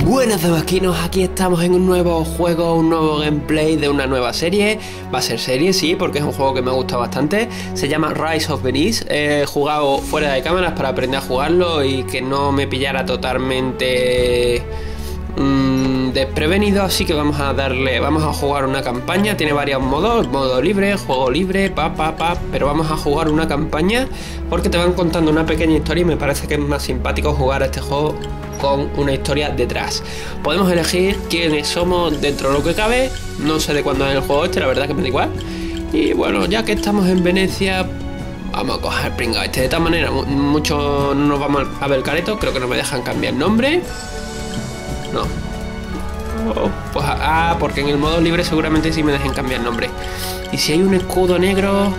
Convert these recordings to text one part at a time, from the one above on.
Buenas maquinos, aquí estamos en un nuevo juego, un nuevo gameplay de una nueva serie. Va a ser serie, sí, porque es un juego que me ha gustado bastante. Se llama Rise of Venice. He jugado fuera de cámaras para aprender a jugarlo y que no me pillara totalmente desprevenido, así que vamos a jugar una campaña. Tiene varios modos, modo libre, juego libre, pero vamos a jugar una campaña porque te van contando una pequeña historia y me parece que es más simpático jugar a este juego con una historia detrás. Podemos elegir quiénes somos dentro de lo que cabe. No sé de cuándo es el juego este, la verdad que me da igual. Y bueno, ya que estamos en Venecia, vamos a coger pringao este. De esta manera, mucho no nos vamos a ver careto. Creo que no me dejan cambiar nombre. No. Pues porque en el modo libre seguramente sí me dejen cambiar nombre. Y si hay un escudo negro...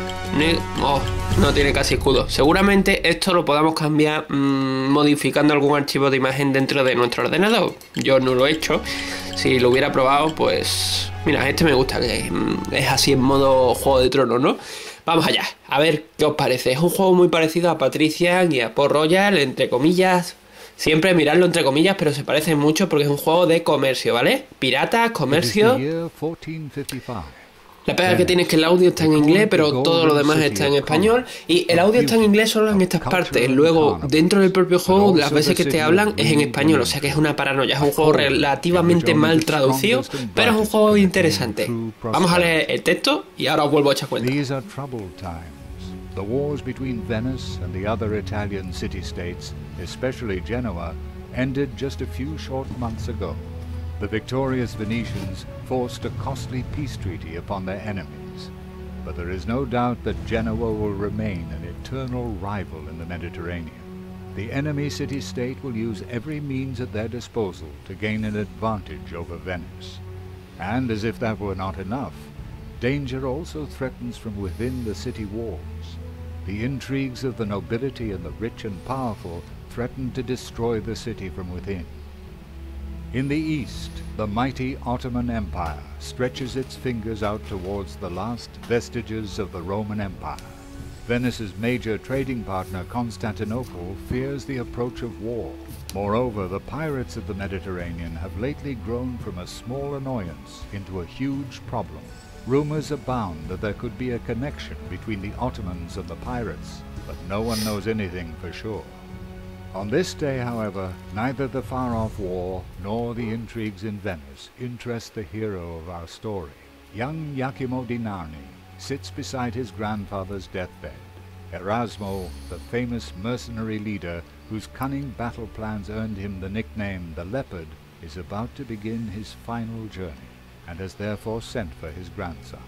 no tiene casi escudo. Seguramente esto lo podamos cambiar modificando algún archivo de imagen dentro de nuestro ordenador. Yo no lo he hecho. Si lo hubiera probado, pues... Mira, este me gusta, que es así en modo Juego de Tronos, ¿no? Vamos allá, a ver qué os parece. Es un juego muy parecido a Patrician y a Port Royal, entre comillas. Siempre miradlo entre comillas, pero se parece mucho porque es un juego de comercio, ¿vale? Piratas, comercio. La pega que tiene es que el audio está en inglés, pero todo lo demás está en español. Y el audio está en inglés solo en estas partes. Luego, dentro del propio juego, las veces que te hablan es en español. O sea que es una paranoia. Es un juego relativamente mal traducido, pero es un juego interesante. Vamos a leer el texto y ahora os vuelvo a echar cuenta. The wars between Venice and the other Italian city-states, especially Genoa, ended just a few short months ago. The victorious Venetians forced a costly peace treaty upon their enemies. But there is no doubt that Genoa will remain an eternal rival in the Mediterranean. The enemy city-state will use every means at their disposal to gain an advantage over Venice. And as if that were not enough, danger also threatens from within the city walls. The intrigues of the nobility and the rich and powerful threaten to destroy the city from within. In the east, the mighty Ottoman Empire stretches its fingers out towards the last vestiges of the Roman Empire. Venice's major trading partner, Constantinople, fears the approach of war. Moreover, the pirates of the Mediterranean have lately grown from a small annoyance into a huge problem. Rumors abound that there could be a connection between the Ottomans and the pirates, but no one knows anything for sure. On this day, however, neither the far-off war nor the intrigues in Venice interest the hero of our story. Young Iachimo di Narni sits beside his grandfather's deathbed. Erasmo, the famous mercenary leader whose cunning battle plans earned him the nickname the Leopard, is about to begin his final journey, and has therefore sent for his grandson.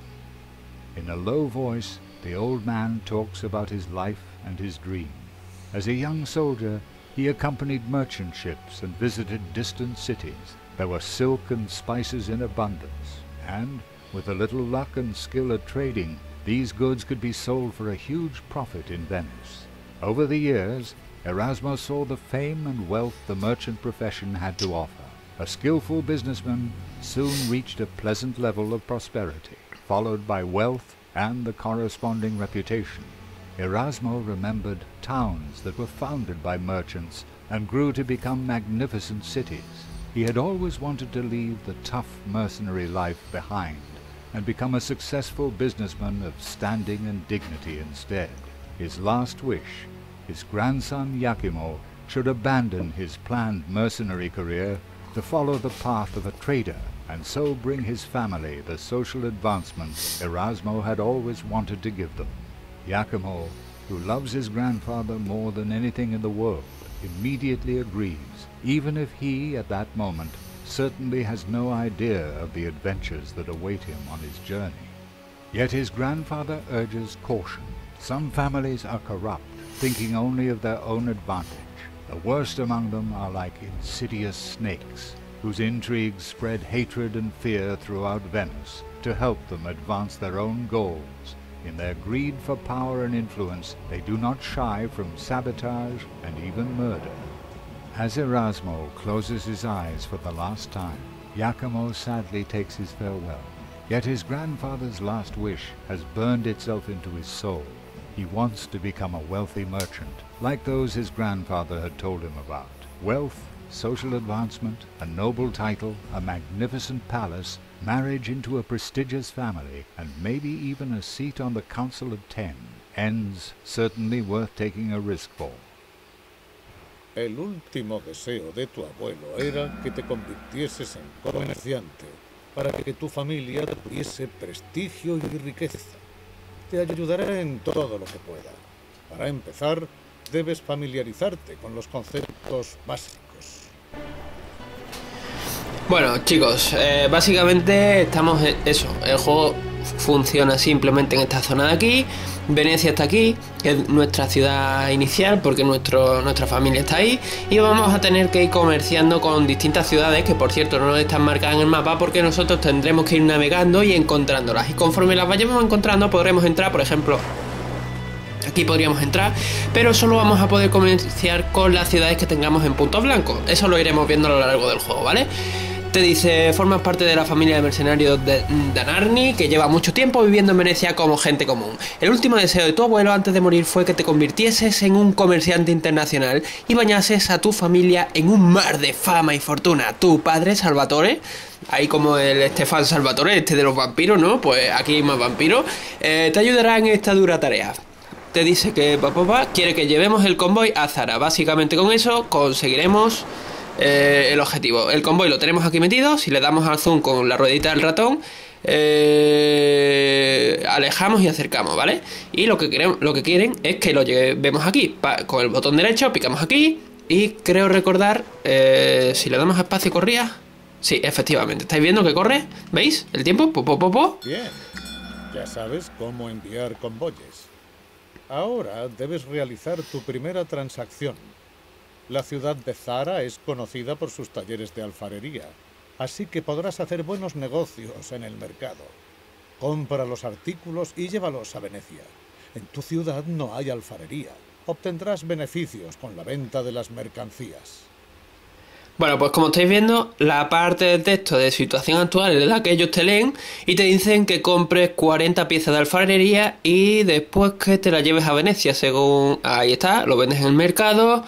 In a low voice, the old man talks about his life and his dream. As a young soldier, he accompanied merchant ships and visited distant cities. There were silk and spices in abundance, and, with a little luck and skill at trading, these goods could be sold for a huge profit in Venice. Over the years, Erasmo saw the fame and wealth the merchant profession had to offer. A skillful businessman soon reached a pleasant level of prosperity, followed by wealth and the corresponding reputation. Erasmo remembered towns that were founded by merchants and grew to become magnificent cities. He had always wanted to leave the tough mercenary life behind and become a successful businessman of standing and dignity instead. His last wish, his grandson Iachimo, should abandon his planned mercenary career to follow the path of a trader, and so bring his family the social advancement Erasmo had always wanted to give them. Iachimo, who loves his grandfather more than anything in the world, immediately agrees, even if he, at that moment, certainly has no idea of the adventures that await him on his journey. Yet his grandfather urges caution. Some families are corrupt, thinking only of their own advantage. The worst among them are like insidious snakes, whose intrigues spread hatred and fear throughout Venice to help them advance their own goals. In their greed for power and influence, they do not shy from sabotage and even murder. As Erasmo closes his eyes for the last time, Iachimo sadly takes his farewell. Yet his grandfather's last wish has burned itself into his soul. He wants to become a wealthy merchant, like those his grandfather had told him about. Wealth, social advancement, a noble title, a magnificent palace, marriage into a prestigious family, and maybe even a seat on the Council of 10. Ends certainly worth taking a risk for. El último deseo de tu abuelo era que te convirtieses en comerciante, para que tu familia tuviese prestigio y riqueza. Te ayudaré en todo lo que pueda. Para empezar, debes familiarizarte con los conceptos básicos. Bueno, chicos, básicamente estamos en eso. El juego funciona simplemente en esta zona de aquí. Venecia está aquí, que es nuestra ciudad inicial, porque nuestra familia está ahí. Y vamos a tener que ir comerciando con distintas ciudades, que por cierto no están marcadas en el mapa, porque nosotros tendremos que ir navegando y encontrándolas. Y conforme las vayamos encontrando podremos entrar, por ejemplo, aquí podríamos entrar, pero solo vamos a poder comerciar con las ciudades que tengamos en puntos blancos. Eso lo iremos viendo a lo largo del juego, ¿vale? Te dice, formas parte de la familia de mercenarios de Danarni, que lleva mucho tiempo viviendo en Venecia como gente común. El último deseo de tu abuelo antes de morir fue que te convirtieses en un comerciante internacional y bañases a tu familia en un mar de fama y fortuna. Tu padre, Salvatore, ahí como el Stefan Salvatore, este de los vampiros, ¿no? Pues aquí hay más vampiros, te ayudará en esta dura tarea. Te dice que papá quiere que llevemos el convoy a Zara. Básicamente con eso conseguiremos el objetivo. El convoy lo tenemos aquí metido. Si le damos al zoom con la ruedita del ratón, alejamos y acercamos, ¿vale? Y lo que quieren es que lo llevemos aquí. Con el botón derecho picamos aquí y creo recordar, si le damos a espacio corría. Sí, efectivamente, ¿estáis viendo que corre? ¿Veis? El tiempo, Bien, ya sabes cómo enviar convoyes. Ahora debes realizar tu primera transacción. La ciudad de Zara es conocida por sus talleres de alfarería, así que podrás hacer buenos negocios en el mercado. Compra los artículos y llévalos a Venecia. En tu ciudad no hay alfarería. Obtendrás beneficios con la venta de las mercancías. Bueno, pues como estáis viendo, la parte del texto de situación actual es la que ellos te leen y te dicen que compres 40 piezas de alfarería y después que te la lleves a Venecia, según... Ahí está, lo vendes en el mercado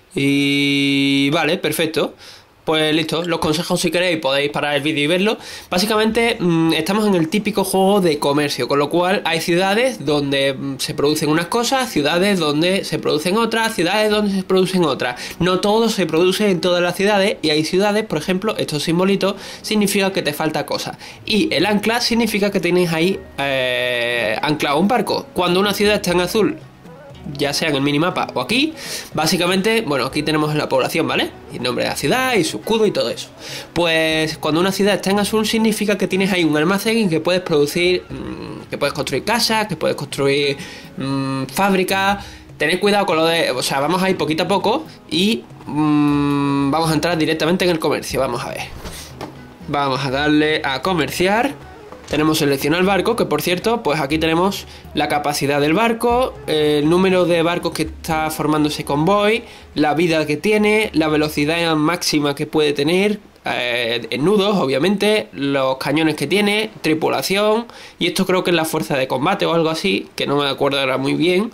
y... Vale, perfecto. Pues listo, los consejos si queréis podéis parar el vídeo y verlo. Básicamente estamos en el típico juego de comercio, con lo cual hay ciudades donde se producen unas cosas, ciudades donde se producen otras, ciudades donde se producen otras. No todo se produce en todas las ciudades y hay ciudades, por ejemplo, estos simbolitos significa que te falta cosas. Y el ancla significa que tienes ahí anclado un barco. Cuando una ciudad está en azul, ya sea en el minimapa o aquí, básicamente, bueno, aquí tenemos la población, ¿vale? Y el nombre de la ciudad y su escudo y todo eso. Pues cuando una ciudad está en azul significa que tienes ahí un almacén en que puedes producir, que puedes construir casas, que puedes construir fábricas. Tened cuidado con lo de... O sea, vamos a ir poquito a poco y vamos a entrar directamente en el comercio. Vamos a ver. Vamos a darle a comerciar. Tenemos seleccionar el barco, que por cierto, pues aquí tenemos la capacidad del barco, el número de barcos que está formando ese convoy, la vida que tiene, la velocidad máxima que puede tener, en nudos, obviamente, los cañones que tiene, tripulación, y esto creo que es la fuerza de combate o algo así, que no me acuerdo ahora muy bien.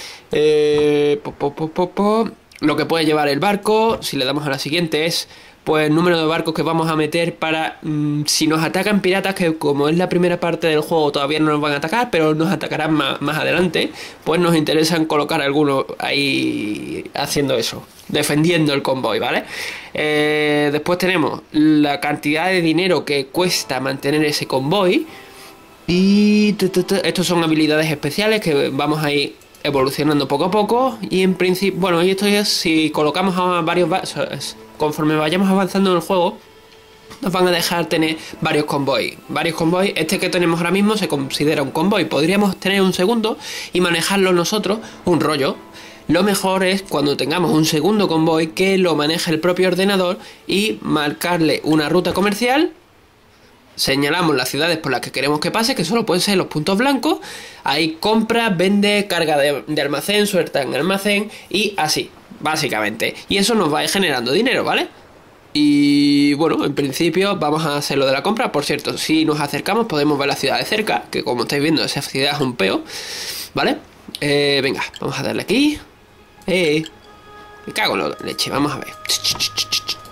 Lo que puede llevar el barco, si le damos a la siguiente, es pues el número de barcos que vamos a meter para si nos atacan piratas, que como es la primera parte del juego todavía no nos van a atacar, pero nos atacarán más adelante, pues nos interesan colocar algunos ahí haciendo eso, defendiendo el convoy, ¿vale? Después tenemos la cantidad de dinero que cuesta mantener ese convoy y estos son habilidades especiales que vamos a ir evolucionando poco a poco y en principio, bueno, y esto es si colocamos a varios, conforme vayamos avanzando en el juego nos van a dejar tener varios convoys. Este que tenemos ahora mismo se considera un convoy. Podríamos tener un segundo y manejarlo nosotros, un rollo. Lo mejor es cuando tengamos un segundo convoy que lo maneje el propio ordenador y marcarle una ruta comercial. Señalamos las ciudades por las que queremos que pase, que solo pueden ser los puntos blancos. Ahí compra, vende, carga de almacén, suelta en almacén y así, básicamente. Y eso nos va a ir generando dinero, ¿vale? Y bueno, en principio vamos a hacer lo de la compra. Por cierto, si nos acercamos podemos ver la ciudad de cerca, que como estáis viendo esa ciudad es un peo, ¿vale? Venga, vamos a darle aquí. Me cago en la leche, vamos a ver.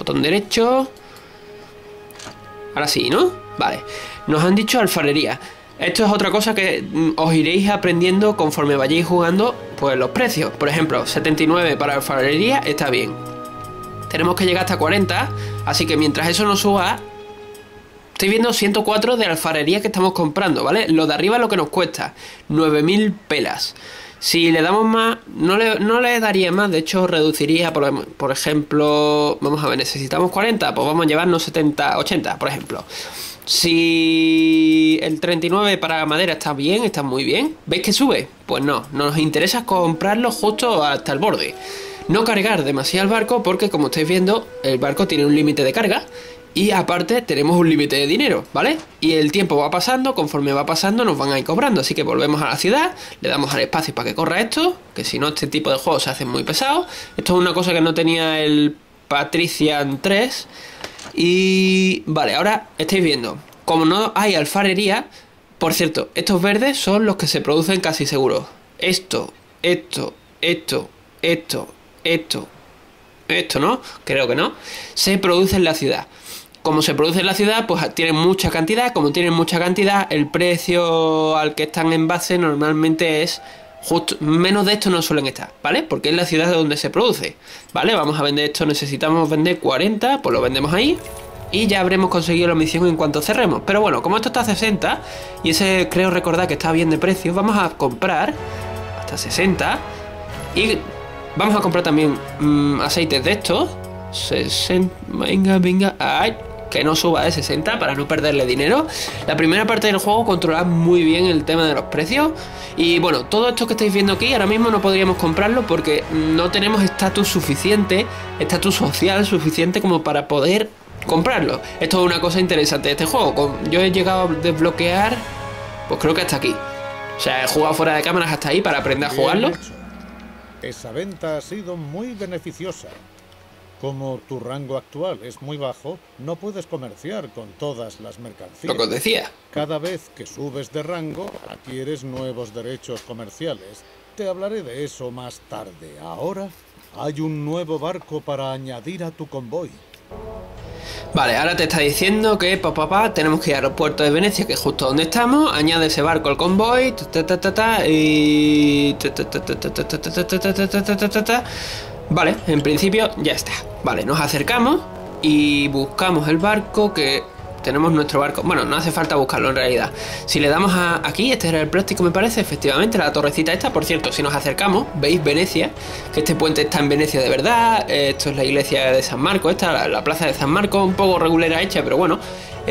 Botón derecho. Ahora sí, ¿no? Vale. Nos han dicho alfarería. Esto es otra cosa que os iréis aprendiendo conforme vayáis jugando, pues los precios. Por ejemplo, 79 para alfarería está bien. Tenemos que llegar hasta 40, así que mientras eso no suba, estoy viendo 104 de alfarería que estamos comprando, ¿vale? Lo de arriba es lo que nos cuesta, 9000 pelas. Si le damos más, no le daría más, de hecho reduciría, por ejemplo, vamos a ver, necesitamos 40, pues vamos a llevarnos 70, 80, por ejemplo. Si el 39 para madera está bien, está muy bien, ¿veis que sube? Pues no, nos interesa comprarlo justo hasta el borde. No cargar demasiado el barco porque, como estáis viendo, el barco tiene un límite de carga. Y aparte tenemos un límite de dinero, ¿vale? Y el tiempo va pasando, conforme va pasando nos van a ir cobrando. Así que volvemos a la ciudad, le damos al espacio para que corra esto, que si no este tipo de juegos se hacen muy pesados. Esto es una cosa que no tenía el Patrician 3. Y vale, ahora estáis viendo, como no hay alfarería, por cierto, estos verdes son los que se producen casi seguros. Esto, ¿no? Creo que no. Se produce en la ciudad. Como se produce en la ciudad, pues tienen mucha cantidad. Como tienen mucha cantidad, el precio al que están en base normalmente es justo. Menos de esto no suelen estar, ¿vale? Porque es la ciudad donde se produce, ¿vale? Vamos a vender esto, necesitamos vender 40, pues lo vendemos ahí. Y ya habremos conseguido la misión en cuanto cerremos. Pero bueno, como esto está a 60, y ese creo recordar que está bien de precio, vamos a comprar hasta 60. Y vamos a comprar también aceites de estos. 60, venga, ay, que no suba de 60 para no perderle dinero. La primera parte del juego controlar muy bien el tema de los precios. Y bueno, todo esto que estáis viendo aquí ahora mismo no podríamos comprarlo porque no tenemos estatus suficiente, estatus social suficiente como para poder comprarlo. Esto es una cosa interesante de este juego. Yo he llegado a desbloquear, pues creo que hasta aquí. O sea, he jugado fuera de cámaras hasta ahí para aprender a jugarlo. Esa venta ha sido muy beneficiosa. Como tu rango actual es muy bajo, no puedes comerciar con todas las mercancías. Lo que os decía. Cada vez que subes de rango, adquieres nuevos derechos comerciales. Te hablaré de eso más tarde. Ahora hay un nuevo barco para añadir a tu convoy. Vale, ahora te está diciendo que tenemos que ir al puerto de Venecia, que es justo donde estamos. Añade ese barco al convoy y vale, en principio ya está. Vale, nos acercamos y buscamos el barco, que tenemos nuestro barco. Bueno, no hace falta buscarlo en realidad. Si le damos aquí, este era el plástico me parece, efectivamente, la torrecita esta. Por cierto, si nos acercamos, veis Venecia, que este puente está en Venecia de verdad. Esto es la iglesia de San Marco, esta, la plaza de San Marco, un poco regulera hecha, pero bueno.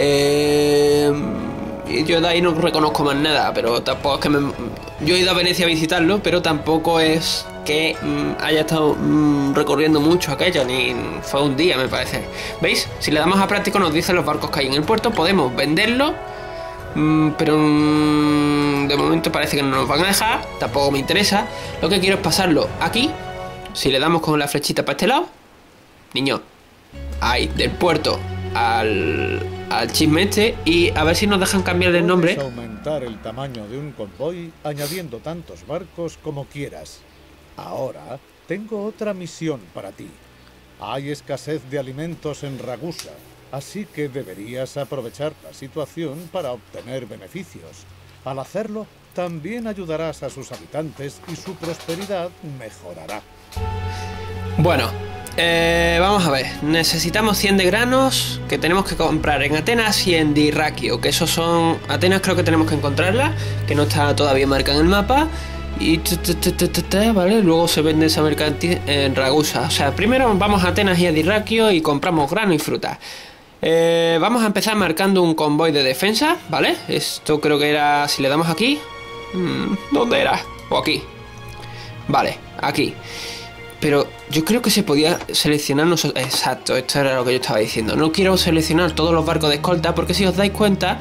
Yo de ahí no reconozco más nada, pero tampoco es que yo he ido a Venecia a visitarlo, pero tampoco es que haya estado recorriendo mucho aquello, ni fue un día me parece. ¿Veis? Si le damos a práctico nos dicen los barcos que hay en el puerto, podemos venderlos, pero de momento parece que no nos van a dejar, tampoco me interesa. Lo que quiero es pasarlo aquí. Si le damos con la flechita para este lado, niño, ahí, del puerto al chisme este, y a ver si nos dejan cambiar el nombre. Puedes aumentar el tamaño de un convoy añadiendo tantos barcos como quieras. Ahora tengo otra misión para ti. Hay escasez de alimentos en Ragusa, así que deberías aprovechar la situación para obtener beneficios. Al hacerlo, también ayudarás a sus habitantes y su prosperidad mejorará. Bueno, vamos a ver. Necesitamos 100 de granos que tenemos que comprar en Atenas y en Dirraquio, que esos son... Atenas creo que tenemos que encontrarla, que no está todavía marcada en el mapa. Y vale, luego se vende esa mercancía en Ragusa. O sea, primero vamos a Atenas y a Dirraquio y compramos grano y fruta. Vamos a empezar marcando un convoy de defensa, ¿vale? Esto creo que era... Si le damos aquí... ¿Dónde era? O aquí. Vale, aquí. Pero yo creo que se podía seleccionar nosotros. Exacto, esto era lo que yo estaba diciendo. No quiero seleccionar todos los barcos de escolta, porque si os dais cuenta,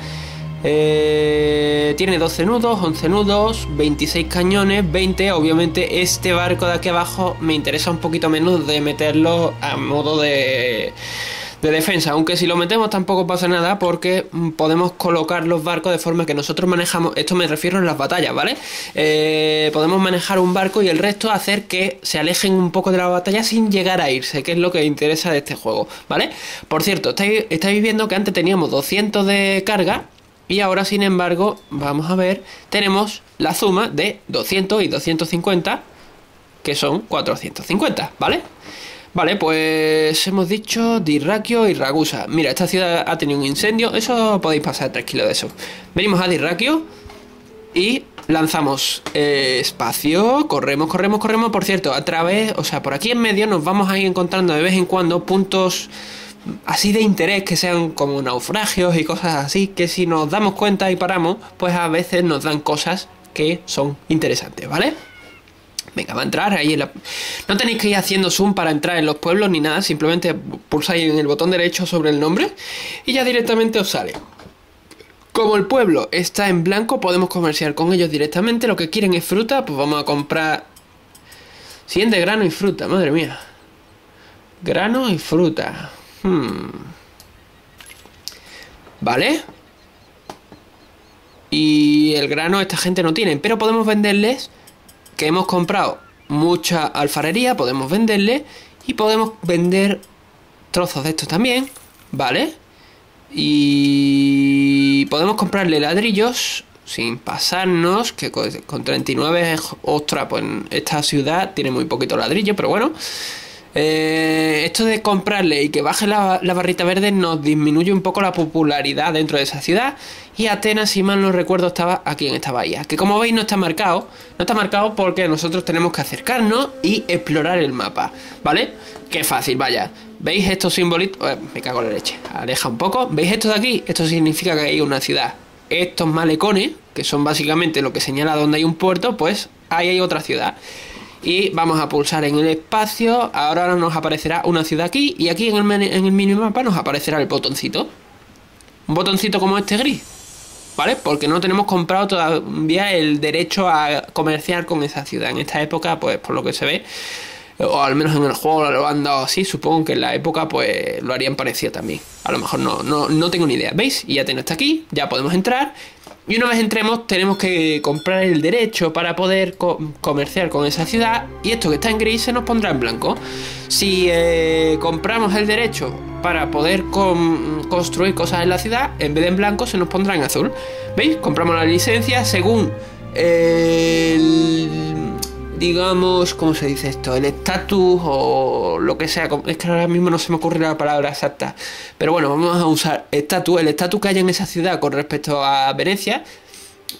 tiene 12 nudos, 11 nudos, 26 cañones, 20. Obviamente este barco de aquí abajo me interesa un poquito menos de meterlo a modo de de defensa, aunque si lo metemos tampoco pasa nada porque podemos colocar los barcos de forma que nosotros manejamos, esto me refiero en las batallas, ¿vale? Podemos manejar un barco y el resto hacer que se alejen un poco de la batalla sin llegar a irse, que es lo que interesa de este juego, ¿vale? Por cierto, estáis viendo que antes teníamos 200 de carga y ahora sin embargo, vamos a ver, tenemos la suma de 200 y 250 que son 450, ¿vale? Vale, pues hemos dicho Dyrrakio y Ragusa. Mira, esta ciudad ha tenido un incendio. Eso podéis pasar tranquilo de eso. Venimos a Dyrrakio y lanzamos espacio. Corremos. Por cierto, a través, o sea, por aquí en medio nos vamos a ir encontrando de vez en cuando puntos así de interés que sean como naufragios y cosas así, que si nos damos cuenta y paramos, pues a veces nos dan cosas que son interesantes, ¿vale? Venga, va a entrar ahí No tenéis que ir haciendo zoom para entrar en los pueblos ni nada. Simplemente pulsáis en el botón derecho sobre el nombre y ya directamente os sale. Como el pueblo está en blanco, podemos comerciar con ellos directamente. Lo que quieren es fruta, pues vamos a comprar 100 de grano y fruta, madre mía. Grano y fruta. Vale. Y el grano esta gente no tiene, pero podemos venderles que hemos comprado mucha alfarería, podemos venderle y podemos vender trozos de estos también, ¿vale? Y podemos comprarle ladrillos sin pasarnos, que con 39, ostras, pues esta ciudad tiene muy poquito ladrillo, pero bueno. Esto de comprarle y que baje la barrita verde nos disminuye un poco la popularidad dentro de esa ciudad. Y Atenas, si mal no recuerdo, estaba aquí en esta bahía, que como veis no está marcado. No está marcado porque nosotros tenemos que acercarnos y explorar el mapa, ¿vale? Qué fácil, vaya. ¿Veis estos simbolitos? Me cago en la leche, aleja un poco. ¿Veis esto de aquí? Esto significa que hay una ciudad. Estos malecones, que son básicamente lo que señala donde hay un puerto, pues ahí hay otra ciudad. Y vamos a pulsar en el espacio. Ahora nos aparecerá una ciudad aquí. Y aquí en el minimapa nos aparecerá el botoncito. Un botoncito como este gris, ¿vale? Porque no tenemos comprado todavía el derecho a comerciar con esa ciudad. En esta época, pues por lo que se ve, o al menos en el juego lo han dado así. Supongo que en la época pues lo harían parecido también. A lo mejor no tengo ni idea. ¿Veis? Y ya tengo está aquí. Ya podemos entrar. Y una vez entremos tenemos que comprar el derecho para poder comerciar con esa ciudad. Y esto que está en gris se nos pondrá en blanco. Si compramos el derecho para poder construir cosas en la ciudad, en vez de en blanco se nos pondrá en azul. ¿Veis? Compramos la licencia según digamos, ¿cómo se dice esto? El estatus o lo que sea. Es que ahora mismo no se me ocurre la palabra exacta. Pero bueno, vamos a usar estatus. El estatus que haya en esa ciudad con respecto a Venecia. Es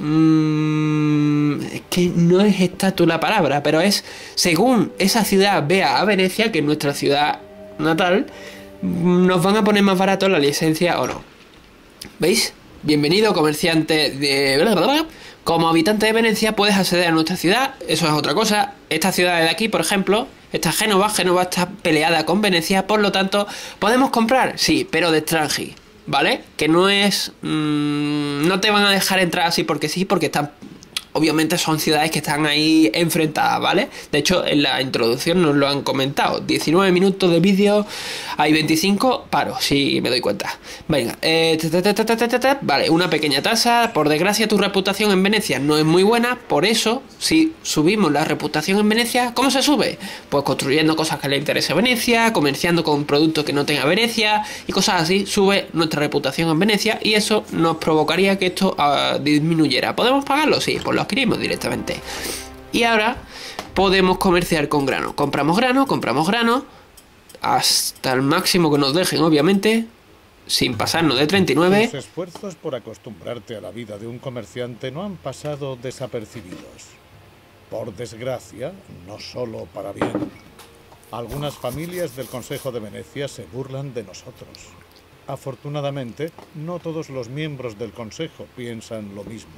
que no es estatus la palabra, pero es según esa ciudad vea a Venecia, que es nuestra ciudad natal, nos van a poner más barato la licencia o no. ¿Veis? Bienvenido, comerciante de... Como habitante de Venecia puedes acceder a nuestra ciudad. Eso es otra cosa. Esta ciudad de aquí, por ejemplo, esta Génova está peleada con Venecia. Por lo tanto, ¿podemos comprar? Sí, pero de extranjero, ¿vale? Que no es... no te van a dejar entrar así porque sí, porque están... Obviamente son ciudades que están ahí enfrentadas, ¿vale? De hecho, en la introducción nos lo han comentado. 19 minutos de vídeo, hay 25, paro, si me doy cuenta. Venga, vale, una pequeña tasa. Por desgracia, tu reputación en Venecia no es muy buena. Por eso, si subimos la reputación en Venecia, ¿cómo se sube? Pues construyendo cosas que le interese a Venecia, comerciando con productos que no tenga Venecia y cosas así. Sube nuestra reputación en Venecia y eso nos provocaría que esto disminuyera. ¿Podemos pagarlo? Sí, pues lo adquirimos directamente. Y ahora podemos comerciar con grano. Compramos grano hasta el máximo que nos dejen, obviamente, sin pasarnos de 39. Tus esfuerzos por acostumbrarte a la vida de un comerciante no han pasado desapercibidos. Por desgracia, no solo para bien. Algunas familias del Consejo de Venecia se burlan de nosotros. Afortunadamente, no todos los miembros del Consejo piensan lo mismo.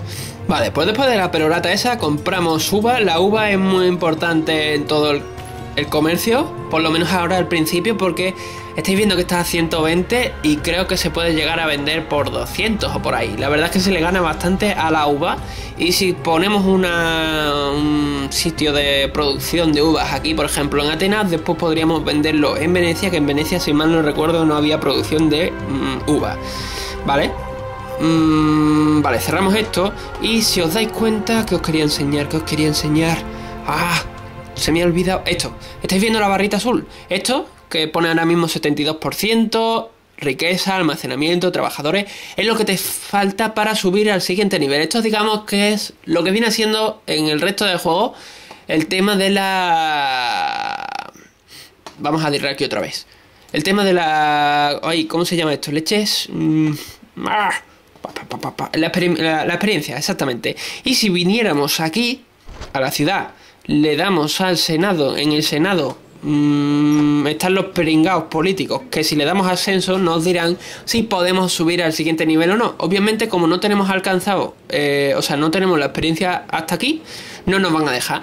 Vale, pues después de la perorata esa compramos uva. La uva es muy importante en todo el comercio, por lo menos ahora al principio, porque estáis viendo que está a 120 y creo que se puede llegar a vender por 200 o por ahí. La verdad es que se le gana bastante a la uva, y si ponemos un sitio de producción de uvas aquí, por ejemplo en Atenas, después podríamos venderlo en Venecia, que en Venecia, si mal no recuerdo, no había producción de uva, ¿vale? Vale, cerramos esto. Y si os dais cuenta, que os quería enseñar, se me ha olvidado esto. ¿Estáis viendo la barrita azul? Esto, que pone ahora mismo 72%, riqueza, almacenamiento, trabajadores, es lo que te falta para subir al siguiente nivel. Esto, digamos, que es lo que viene siendo en el resto del juego el tema de la... Vamos a dirle aquí otra vez. El tema de la... Ay, ¿cómo se llama esto? Leches... La experiencia, exactamente. Y si viniéramos aquí, a la ciudad, le damos al Senado, en el Senado están los pringados políticos, que si le damos ascenso nos dirán si podemos subir al siguiente nivel o no. Obviamente, como no tenemos alcanzado, o sea, no tenemos la experiencia hasta aquí, no nos van a dejar.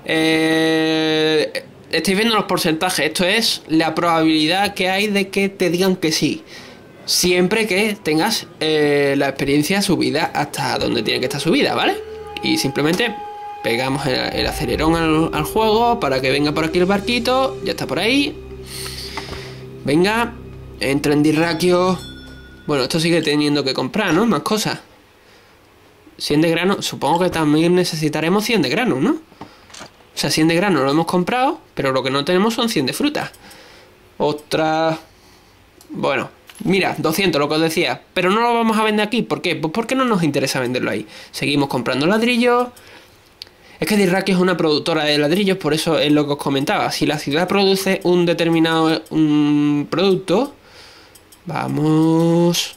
Estáis viendo los porcentajes. Esto es la probabilidad que hay de que te digan que sí, siempre que tengas la experiencia subida hasta donde tiene que estar subida, ¿vale? Y simplemente pegamos el acelerón al juego para que venga por aquí el barquito. Ya está por ahí. Venga, entra en Dirraquio. Bueno, esto sigue teniendo que comprar, ¿no? Más cosas. 100 de grano. Supongo que también necesitaremos 100 de grano, ¿no? O sea, 100 de grano lo hemos comprado, pero lo que no tenemos son 100 de fruta. Otra... Bueno, mira, 200, lo que os decía. Pero no lo vamos a vender aquí. ¿Por qué? Pues porque no nos interesa venderlo ahí. Seguimos comprando ladrillos. Es que Dirraquio es una productora de ladrillos, por eso es lo que os comentaba. Si la ciudad produce un determinado producto... Vamos...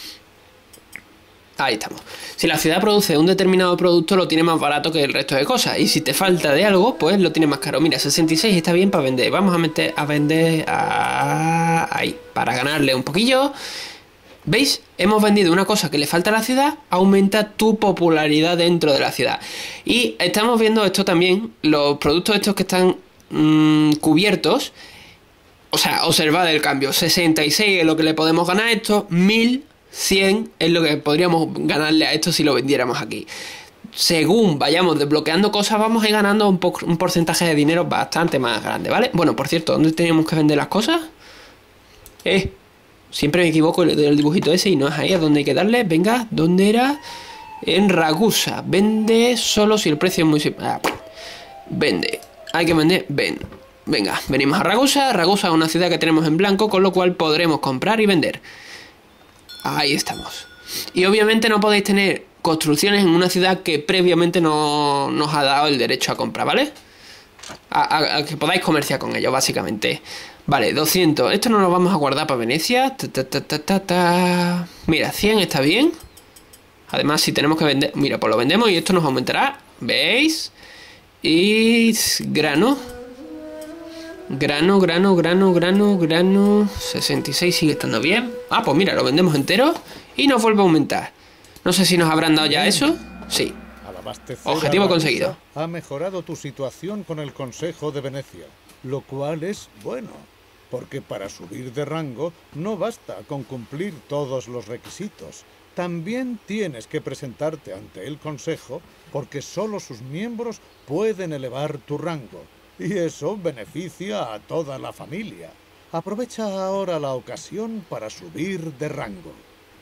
Ahí estamos. Si la ciudad produce un determinado producto, lo tiene más barato que el resto de cosas. Y si te falta de algo, pues lo tiene más caro. Mira, 66 está bien para vender. Vamos a vender ahí, para ganarle un poquillo. ¿Veis? Hemos vendido una cosa que le falta a la ciudad, aumenta tu popularidad dentro de la ciudad. Y estamos viendo esto también, los productos estos que están cubiertos. O sea, observad el cambio. 66 es lo que le podemos ganar a esto, 1100 es lo que podríamos ganarle a esto si lo vendiéramos aquí. Según vayamos desbloqueando cosas, vamos a ir ganando un porcentaje de dinero bastante más grande, ¿vale? Bueno, por cierto, ¿dónde teníamos que vender las cosas? Siempre me equivoco del dibujito ese y no es ahí a donde hay que darle. Venga, ¿dónde era? En Ragusa. Vende solo si el precio es muy... Vende. Hay que vender. Venga, venimos a Ragusa. Ragusa es una ciudad que tenemos en blanco, con lo cual podremos comprar y vender. Ahí estamos. Y obviamente no podéis tener construcciones en una ciudad que previamente no nos ha dado el derecho a comprar, ¿vale? A que podáis comerciar con ellos, básicamente. Vale, 200. Esto no lo vamos a guardar para Venecia. Mira, 100 está bien. Además, si tenemos que vender... Mira, pues lo vendemos y esto nos aumentará. ¿Veis? Y... Grano. Grano. 66 sigue estando bien. Ah, pues mira, lo vendemos entero y nos vuelve a aumentar. No sé si nos habrán dado ya eso. Sí. Objetivo conseguido. Ha mejorado tu situación con el Consejo de Venecia, lo cual es bueno, porque para subir de rango no basta con cumplir todos los requisitos. También tienes que presentarte ante el Consejo, porque solo sus miembros pueden elevar tu rango. Y eso beneficia a toda la familia. Aprovecha ahora la ocasión para subir de rango.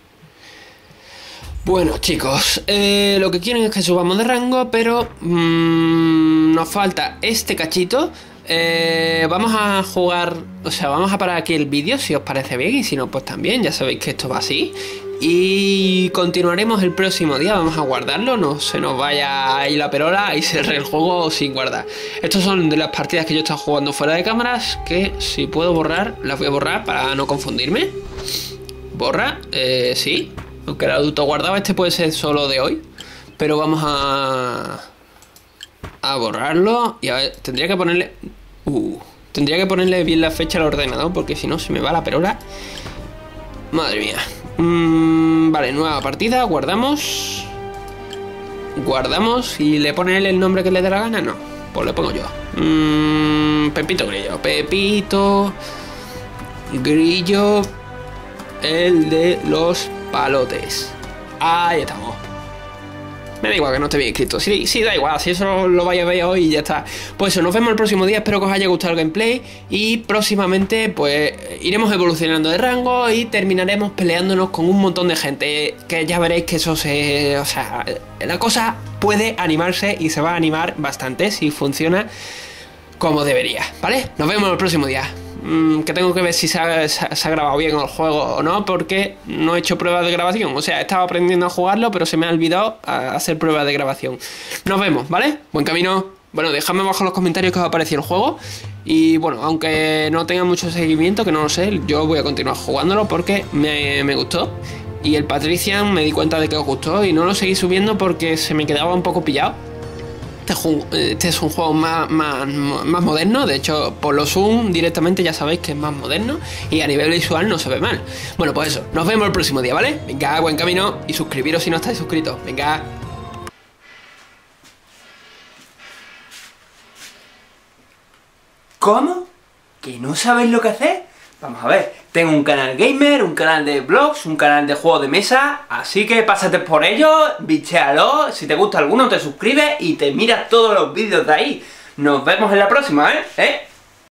Bueno, chicos, lo que quieren es que subamos de rango, pero nos falta este cachito. Vamos a jugar, o sea, vamos a parar aquí el vídeo si os parece bien, y si no, pues también, ya sabéis que esto va así. Y continuaremos el próximo día, vamos a guardarlo, no se nos vaya ahí la perola y cerrar el juego sin guardar. Estos son de las partidas que yo he estado jugando fuera de cámaras, que si puedo borrar, las voy a borrar para no confundirme. Borra, sí, aunque el adulto guardado, este puede ser solo de hoy, pero vamos a borrarlo. Y a ver, tendría que ponerle bien la fecha al ordenador, porque si no se me va la perola. Madre mía. Vale, nueva partida, guardamos. Y le pone él el nombre que le dé la gana, no, pues le pongo yo. Pepito Grillo. Pepito Grillo, el de los palotes. Ahí estamos. Me da igual que no esté bien escrito. Sí, da igual, si eso lo vais a ver hoy y ya está. Pues eso, nos vemos el próximo día. Espero que os haya gustado el gameplay. Y próximamente, pues, iremos evolucionando de rango y terminaremos peleándonos con un montón de gente. Que ya veréis que eso se... O sea, la cosa puede animarse y se va a animar bastante si funciona como debería, ¿vale? Nos vemos el próximo día. Que tengo que ver si se ha grabado bien el juego o no, porque no he hecho pruebas de grabación. O sea, he estado aprendiendo a jugarlo, pero se me ha olvidado hacer pruebas de grabación. Nos vemos, ¿vale? Buen camino. Bueno, dejadme abajo en los comentarios qué os ha parecido el juego. Y bueno, aunque no tenga mucho seguimiento, que no lo sé, yo voy a continuar jugándolo porque me gustó. Y el Patrician me di cuenta de que os gustó y no lo seguí subiendo porque se me quedaba un poco pillado. Este es un juego más moderno. De hecho, por los zoom directamente ya sabéis que es más moderno y a nivel visual no se ve mal. Bueno, pues eso, nos vemos el próximo día, ¿vale? Venga, buen camino y suscribiros si no estáis suscritos. Venga. ¿Cómo? ¿Que no sabéis lo que hacer? Vamos a ver, tengo un canal gamer, un canal de vlogs, un canal de juegos de mesa, así que pásate por ellos, bichéalo, si te gusta alguno te suscribes y te miras todos los vídeos de ahí. Nos vemos en la próxima, ¿eh?